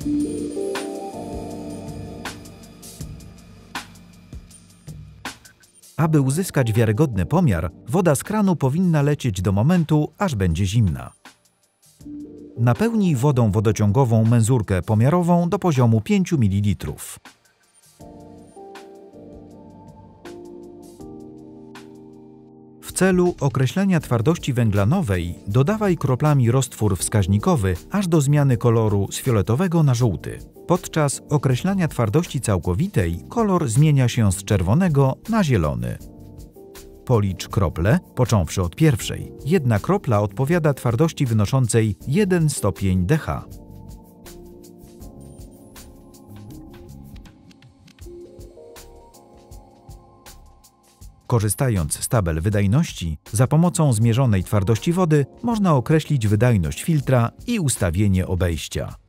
Aby uzyskać wiarygodny pomiar, woda z kranu powinna lecieć do momentu, aż będzie zimna. Napełnij wodą wodociągową menzurkę pomiarową do poziomu 5 ml. W celu określenia twardości węglanowej dodawaj kroplami roztwór wskaźnikowy aż do zmiany koloru z fioletowego na żółty. Podczas określania twardości całkowitej kolor zmienia się z czerwonego na zielony. Policz krople, począwszy od pierwszej. Jedna kropla odpowiada twardości wynoszącej 1 stopień dH. Korzystając z tabel wydajności, za pomocą zmierzonej twardości wody można określić wydajność filtra i ustawienie obejścia.